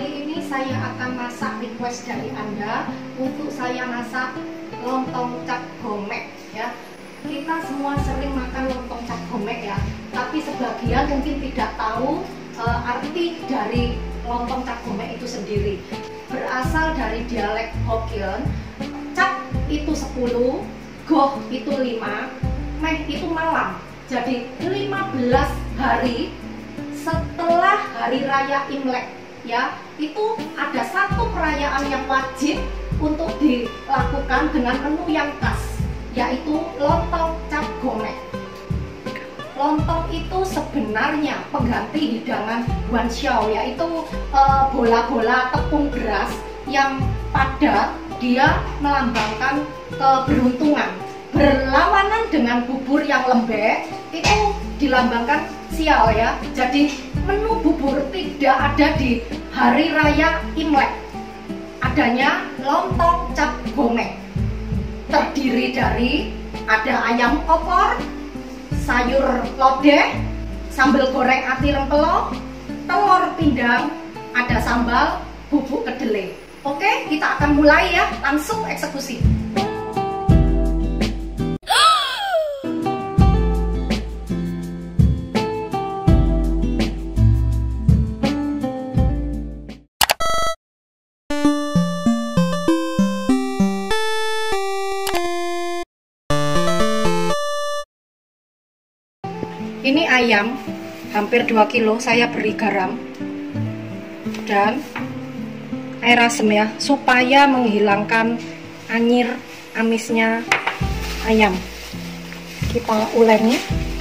ini saya akan masak request dari Anda untuk saya masak lontong cap gomek ya. Kita semua sering makan lontong cap gomek ya, tapi sebagian mungkin tidak tahu arti dari lontong cap gomek itu sendiri. Berasal dari dialek Hokkien, cap itu 10, goh itu 5, meh itu malam. Jadi 15 hari setelah hari raya Imlek ya, itu ada satu perayaan yang wajib untuk dilakukan dengan menu yang khas, yaitu lontong cap gomek. Lontong itu sebenarnya pengganti hidangan guanxiao, yaitu bola-bola tepung beras yang padat, dia melambangkan keberuntungan. Berlawanan dengan bubur yang lembek, itu dilambangkan sial ya. Jadi menu bubur tidak ada di hari raya Imlek. Adanya lontong cap gomek. Terdiri dari ada ayam opor, sayur lodeh, sambal goreng ati rempelo, telur pindang, ada sambal, bubuk kedelai. Oke, kita akan mulai ya, langsung eksekusi. Ini ayam hampir 2 kilo, saya beri garam dan air asam ya, supaya menghilangkan anyir amisnya ayam. Kita uleni,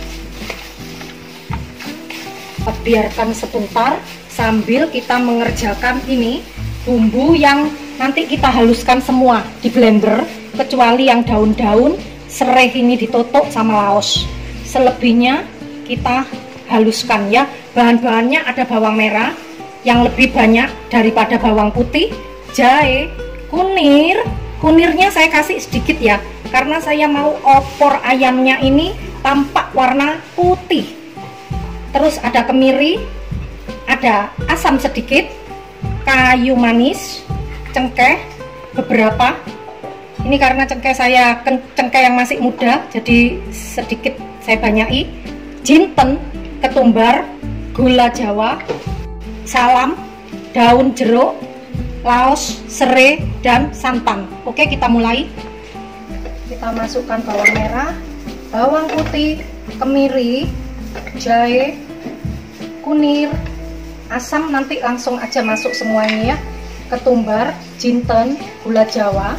biarkan sebentar sambil kita mengerjakan ini bumbu yang nanti kita haluskan semua di blender, kecuali yang daun-daun serai ini ditutup sama laos. Selebihnya kita haluskan ya. Bahan-bahannya ada bawang merah yang lebih banyak daripada bawang putih, jahe, kunirnya saya kasih sedikit ya, karena saya mau opor ayamnya ini tampak warna putih. Terus ada kemiri, ada asam sedikit, kayu manis, cengkeh beberapa. Ini karena cengkeh yang masih muda, jadi sedikit saya banyaki. Jinten, ketumbar, gula jawa, salam, daun jeruk, laos, serai, dan santan. Oke, kita mulai. Kita masukkan bawang merah, bawang putih, kemiri, jahe, kunir, asam nanti langsung aja masuk semuanya ya. Ketumbar, jinten, gula jawa,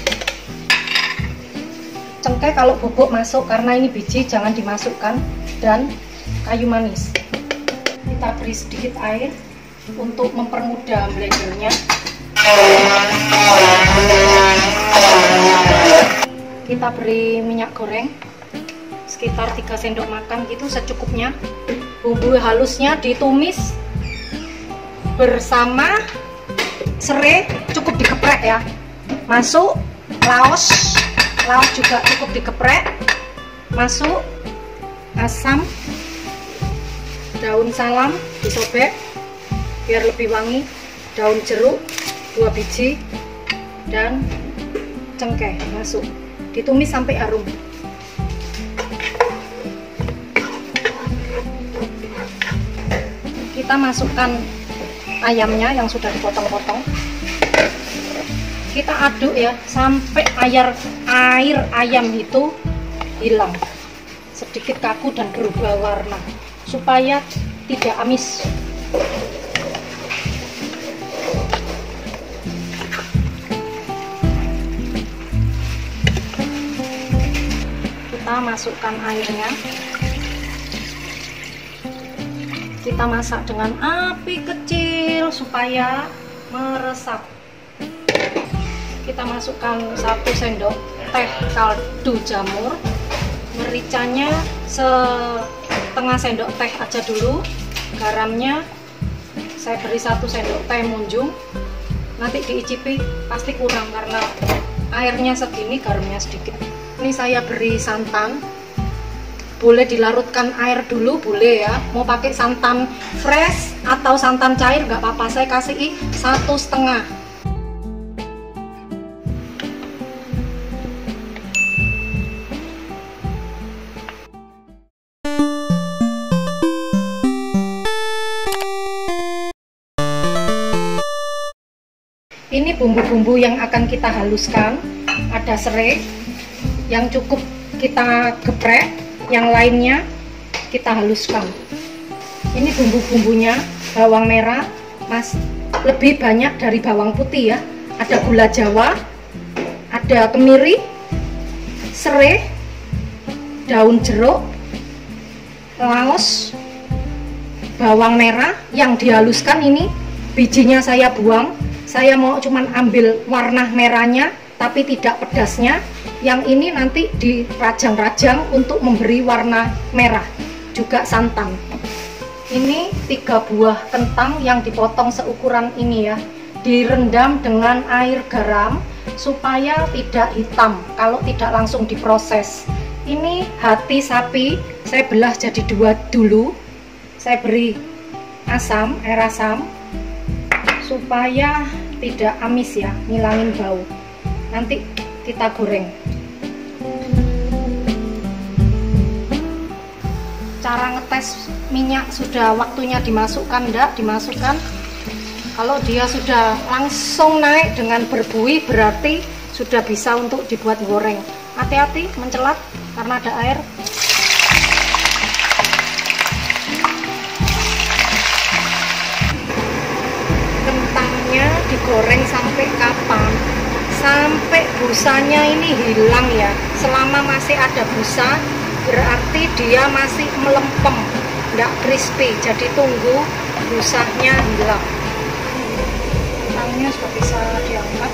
cengkeh kalau bubuk masuk, karena ini biji jangan dimasukkan, dan kayu manis. Kita beri sedikit air untuk mempermudah blendernya. Kita beri minyak goreng sekitar 3 sendok makan gitu, secukupnya. Bumbu halusnya ditumis bersama serai, cukup dikeprek ya. Masuk laos juga cukup dikeprek. Masuk asam, daun salam disobek biar lebih wangi, daun jeruk 2 biji, dan cengkeh masuk, ditumis sampai harum. Kita masukkan ayamnya yang sudah dipotong-potong. Kita aduk ya sampai air ayam itu hilang, sedikit kaku dan berubah warna, supaya tidak amis. Kita masukkan airnya. Kita masak dengan api kecil supaya meresap. Kita masukkan 1 sendok teh kaldu jamur. Mericanya setengah sendok teh aja dulu. Garamnya saya beri 1 sendok teh munjung. Nanti diicipi pasti kurang karena airnya segini, garamnya sedikit. Ini saya beri santan boleh dilarutkan air dulu, boleh ya. Mau pakai santan fresh atau santan cair nggak apa-apa. Saya kasih 1,5. Ini bumbu-bumbu yang akan kita haluskan. Ada serai yang cukup kita geprek, yang lainnya kita haluskan. Ini bumbu-bumbunya, bawang merah mas lebih banyak dari bawang putih ya. Ada gula jawa, ada kemiri, serai, daun jeruk, laos, bawang merah yang dihaluskan. Ini bijinya saya buang. Saya mau cuman ambil warna merahnya tapi tidak pedasnya. Yang ini nanti dirajang-rajang untuk memberi warna merah. Juga santan. Ini 3 buah kentang yang dipotong seukuran ini ya. Direndam dengan air garam supaya tidak hitam kalau tidak langsung diproses. Ini hati sapi, saya belah jadi 2 dulu. Saya beri asam, air asam supaya tidak amis ya, ngilangin bau. Nanti kita goreng. Cara ngetes minyak sudah waktunya dimasukkan, enggak dimasukkan. Kalau dia sudah langsung naik dengan berbuih berarti sudah bisa untuk dibuat goreng. Hati-hati mencelat karena ada air. Digoreng sampai kapan? Sampai busanya ini hilang ya. Selama masih ada busa berarti dia masih melempem, nggak crispy. Jadi tunggu busanya hilang. Kentangnya sudah bisa diangkat.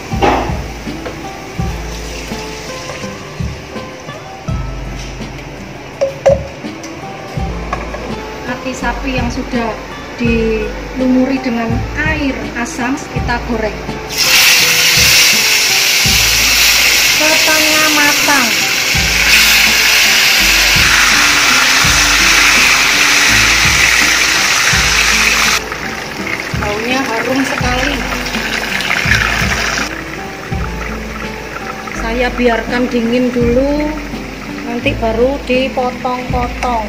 Hati sapi yang sudah dilumuri dengan air asam kita goreng setengah matang. Baunya harum sekali. Saya biarkan dingin dulu, nanti baru dipotong-potong.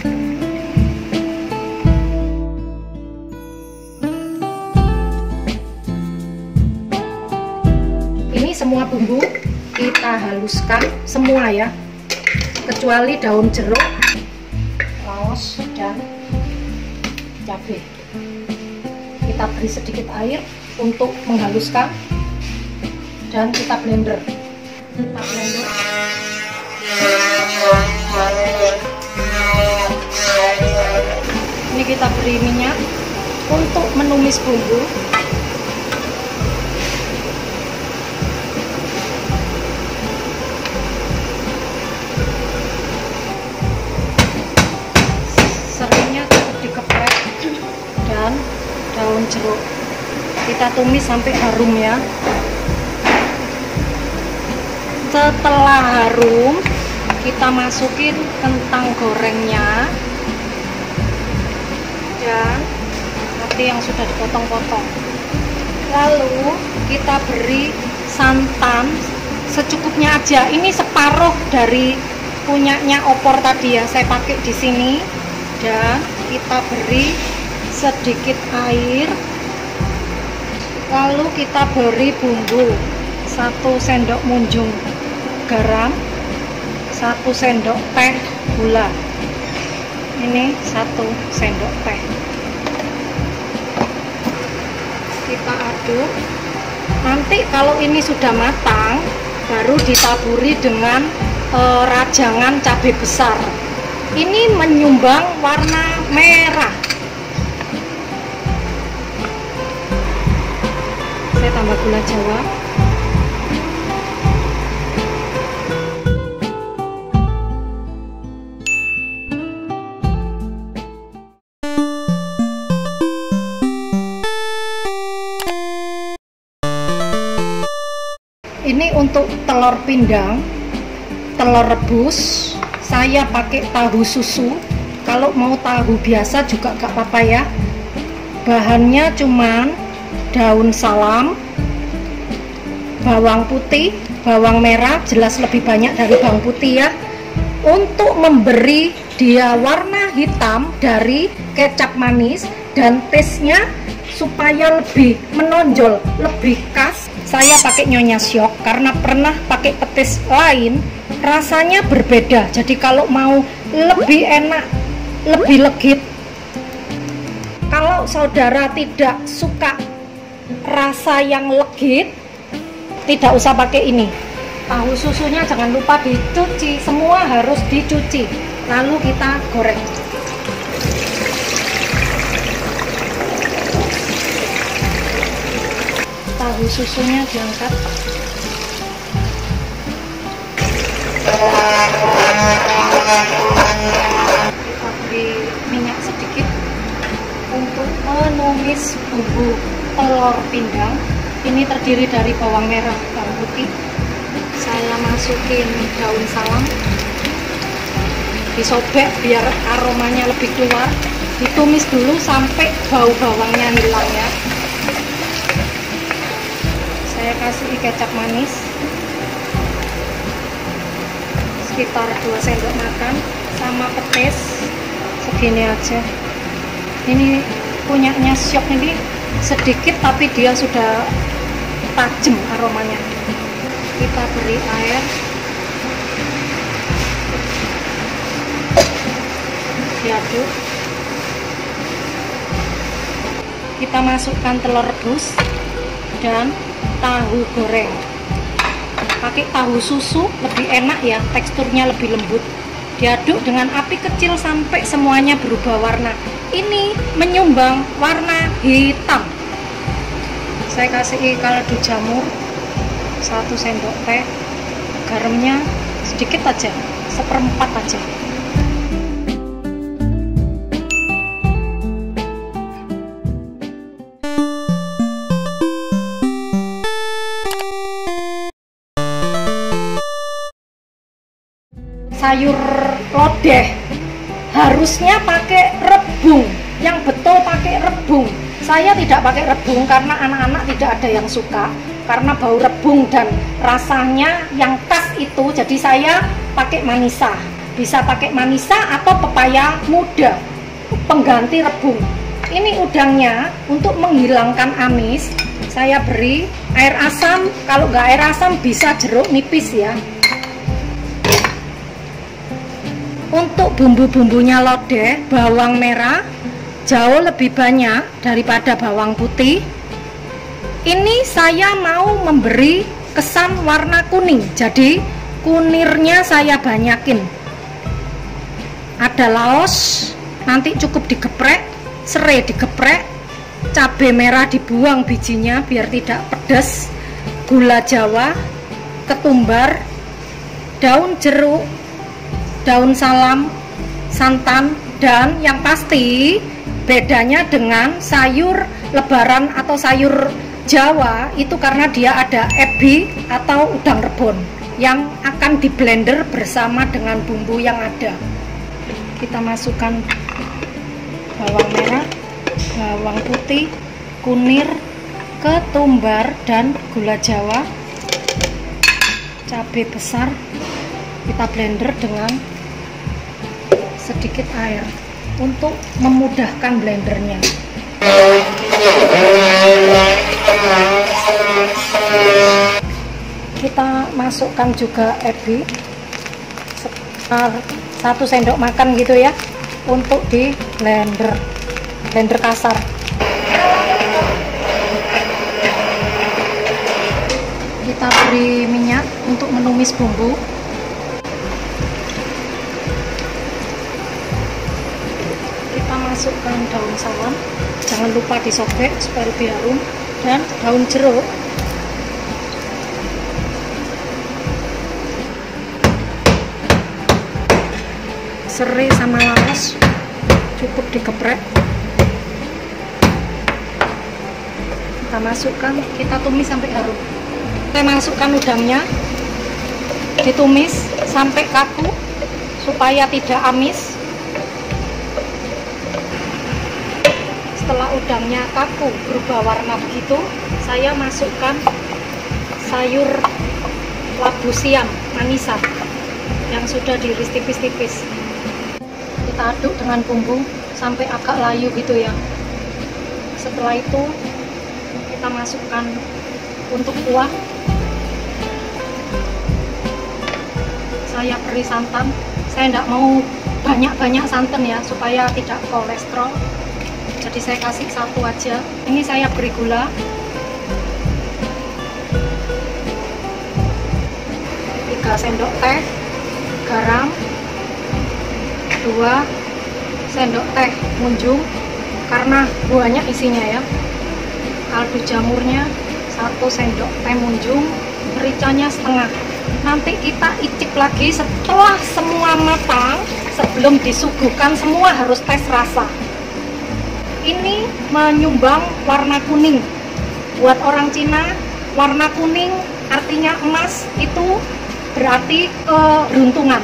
Semua bumbu kita haluskan semua ya, kecuali daun jeruk, laos, dan cabai. Kita beri sedikit air untuk menghaluskan dan kita blender. Ini kita beri minyak untuk menumis bumbu. Dan daun jeruk kita tumis sampai harum ya. Setelah harum kita masukin kentang gorengnya dan roti yang sudah dipotong-potong. Lalu kita beri santan secukupnya aja. Ini separuh dari punyanya opor tadi ya, saya pakai di sini. Dan kita beri sedikit air, lalu kita beri bumbu 1 sendok munjung garam, 1 sendok teh gula. Ini 1 sendok teh. Kita aduk. Nanti kalau ini sudah matang baru ditaburi dengan rajangan cabai besar. Ini menyumbang warna merah. Saya tambah gula jawa. Ini untuk telur pindang, telur rebus, saya pakai tahu susu. Kalau mau tahu biasa juga gak apa-apa ya. Bahannya cuman daun salam, bawang putih, bawang merah, jelas lebih banyak dari bawang putih ya, untuk memberi dia warna hitam dari kecap manis dan taste-nya supaya lebih menonjol, lebih khas. Saya pakai Nyonya Syok karena pernah pakai petis lain, rasanya berbeda. Jadi kalau mau lebih enak, lebih legit, kalau saudara tidak suka rasa yang legit, tidak usah pakai ini. Tahu susunya jangan lupa dicuci, semua harus dicuci, lalu kita goreng. Tahu susunya diangkat. Kita beri minyak sedikit untuk menumis bumbu telur pindang. Ini terdiri dari bawang merah, bawang putih. Saya masukin daun salam, disobek biar aromanya lebih keluar. Ditumis dulu sampai bau bawangnya hilang ya. Saya kasih kecap manis sekitar 2 sendok makan, sama petis segini aja. Ini punyanya Syok ini sedikit tapi dia sudah tajam aromanya. Kita beri air, diaduk. Kita masukkan telur rebus dan tahu goreng. Pakai tahu susu lebih enak ya, teksturnya lebih lembut. Diaduk dengan api kecil sampai semuanya berubah warna. Ini menyumbang warna hitam. Saya kasih kaldu jamur 1 sendok teh, garamnya sedikit aja, 1/4 aja. Sayur lodeh harusnya pakai rebung, yang betul pakai rebung. Saya tidak pakai rebung karena anak-anak tidak ada yang suka, karena bau rebung dan rasanya yang khas itu. Jadi saya pakai manisa, bisa pakai manisa atau pepaya muda pengganti rebung. Ini udangnya untuk menghilangkan amis. Saya beri air asam, kalau nggak air asam bisa jeruk nipis ya. Untuk bumbu-bumbunya lodeh, bawang merah jauh lebih banyak daripada bawang putih. Ini saya mau memberi kesan warna kuning, jadi kunirnya saya banyakin. Ada laos, nanti cukup digeprek, serai digeprek, cabai merah dibuang bijinya biar tidak pedas, gula jawa, ketumbar, daun jeruk, daun salam, santan, dan yang pasti bedanya dengan sayur lebaran atau sayur Jawa itu karena dia ada ebi atau udang rebon yang akan di blender bersama dengan bumbu yang ada. Kita masukkan bawang merah, bawang putih, kunir, ketumbar, dan gula jawa, cabai besar. Kita blender dengan sedikit air untuk memudahkan blendernya. Kita masukkan juga ebi sekitar 1 sendok makan gitu ya, untuk di blender kasar. Kita beri minyak untuk menumis bumbu. Masukkan daun salam, jangan lupa disobek supaya lebih harum, dan daun jeruk. Serai sama laos cukup digeprek. Kita masukkan, kita tumis sampai harum. Kita masukkan udangnya, ditumis sampai kaku supaya tidak amis. Setelah udangnya kaku berubah warna begitu, saya masukkan sayur labu siam manisan yang sudah diiris tipis-tipis. Kita aduk dengan bumbu sampai agak layu gitu ya. Setelah itu kita masukkan untuk kuah, saya beri santan. Saya tidak mau banyak-banyak santan ya, supaya tidak kolesterol. Jadi saya kasih satu aja. Ini saya beri gula, 3 sendok teh, garam 2 sendok teh munjung karena banyak isinya ya. Kaldu jamurnya 1 sendok teh munjung, mericanya setengah. Nanti kita icip lagi setelah semua matang. Sebelum disuguhkan semua harus tes rasa. Ini menyumbang warna kuning. Buat orang Cina, warna kuning artinya emas, itu berarti keberuntungan.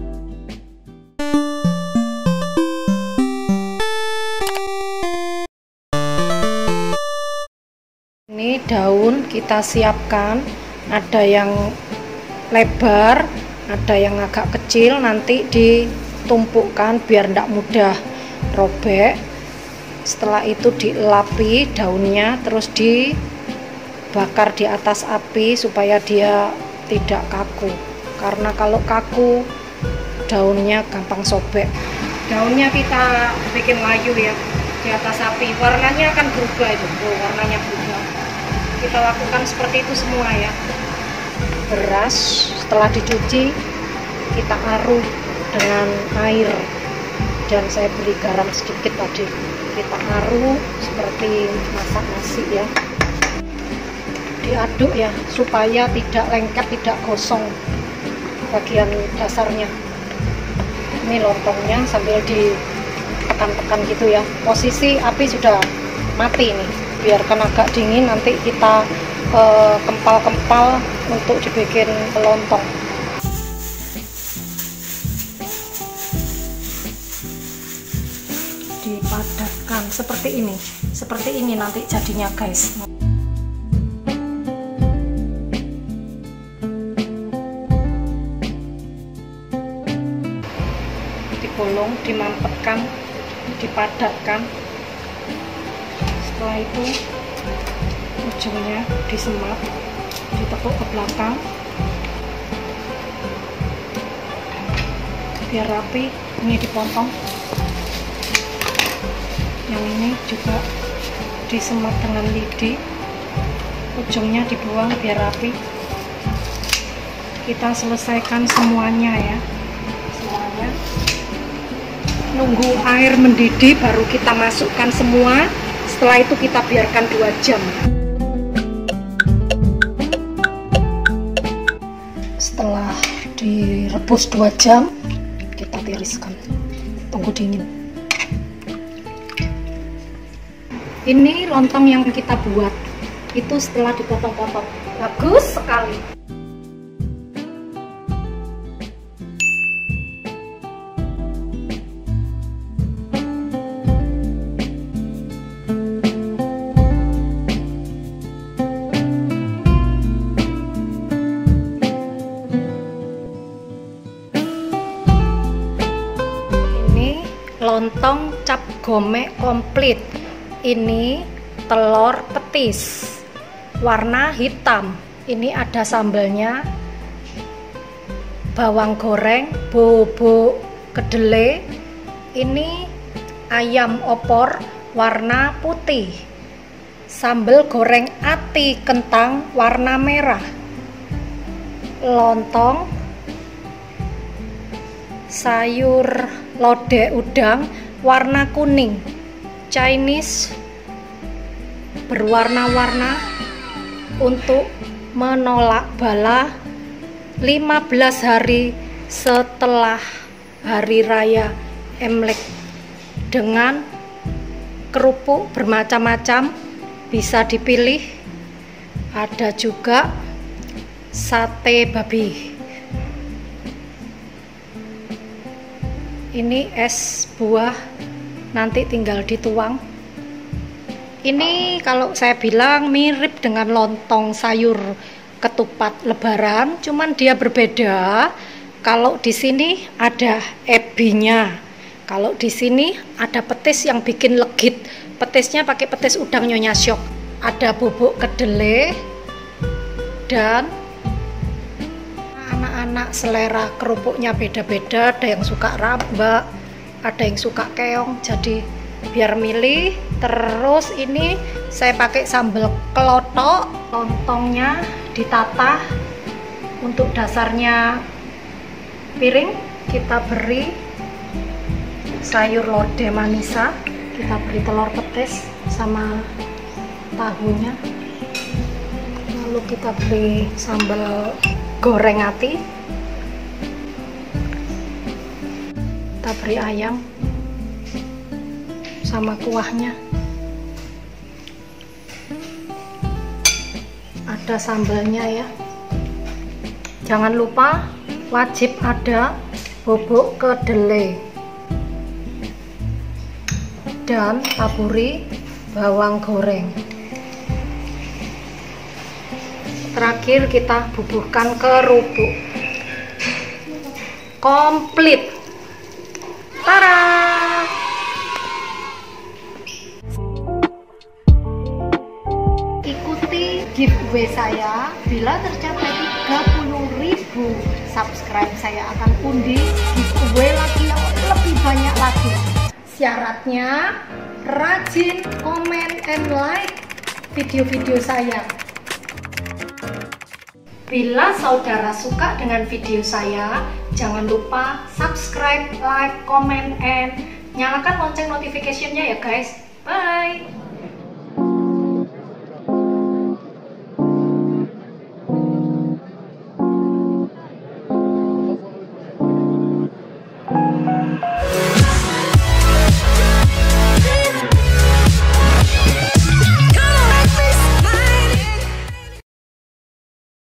Ini daun kita siapkan, ada yang lebar, ada yang agak kecil, nanti ditumpukkan biar tidak mudah robek. Setelah itu dielapi daunnya, terus dibakar di atas api supaya dia tidak kaku, karena kalau kaku daunnya gampang sobek. Daunnya kita bikin layu ya di atas api, warnanya akan berubah itu. Warnanya berubah. Kita lakukan seperti itu semua ya. Beras setelah dicuci kita aruh dengan air, dan saya beri garam sedikit tadi. Kita aruh seperti masak nasi ya, diaduk ya supaya tidak lengket, tidak gosong bagian dasarnya. Ini lontongnya sambil ditekan-tekan gitu ya. Posisi api sudah mati nih, biarkan agak dingin, nanti kita kempal-kempal untuk dibikin lontong. Dipadatkan seperti ini nanti jadinya guys. Digolong, dimampetkan, dipadatkan. Setelah itu ujungnya disemat, ditekuk ke belakang biar rapi. Ini dipotong, yang ini juga disemat dengan lidi, ujungnya dibuang biar rapi. Kita selesaikan semuanya ya, semuanya. Nunggu air mendidih baru kita masukkan semua. Setelah itu kita biarkan 2 jam. Setelah direbus 2 jam, kita tiriskan, tunggu dingin. Ini lontong yang kita buat itu setelah dipotong-potong, bagus sekali. Lontong cap gomek komplit. Ini telur petis warna hitam. Ini ada sambalnya, bawang goreng, bubuk kedelai. Ini ayam opor warna putih, sambal goreng ati kentang warna merah, lontong, sayur lodeh udang warna kuning, Chinese berwarna-warna untuk menolak bala 15 hari setelah hari raya Imlek, dengan kerupuk bermacam-macam bisa dipilih. Ada juga sate babi. Ini es buah, nanti tinggal dituang. Ini kalau saya bilang mirip dengan lontong sayur ketupat lebaran, cuman dia berbeda. Kalau di sini ada ebinya, kalau di sini ada petis yang bikin legit. Petisnya pakai petis udang Nyonya Syok. Ada bubuk kedelai dan anak-anak selera kerupuknya beda-beda. Ada yang suka rambak, ada yang suka keong, jadi biar milih. Terus ini saya pakai sambal kelotok. Lontongnya ditata. Untuk dasarnya piring kita beri sayur lodeh manisa, kita beri telur petis sama tahunya, lalu kita beri sambal goreng ati, kita beri ayam sama kuahnya, ada sambalnya ya. Jangan lupa wajib ada bubuk kedelai dan taburi bawang goreng. Terakhir kita bubuhkan kerupuk. Komplit. Tara! Ikuti giveaway saya. Bila tercapai 30.000 subscribe, saya akan undi giveaway lagi yang lebih banyak lagi. Syaratnya rajin komen and like video-video saya. Bila saudara suka dengan video saya, jangan lupa subscribe, like, comment, and nyalakan lonceng notification-nya ya guys. Bye!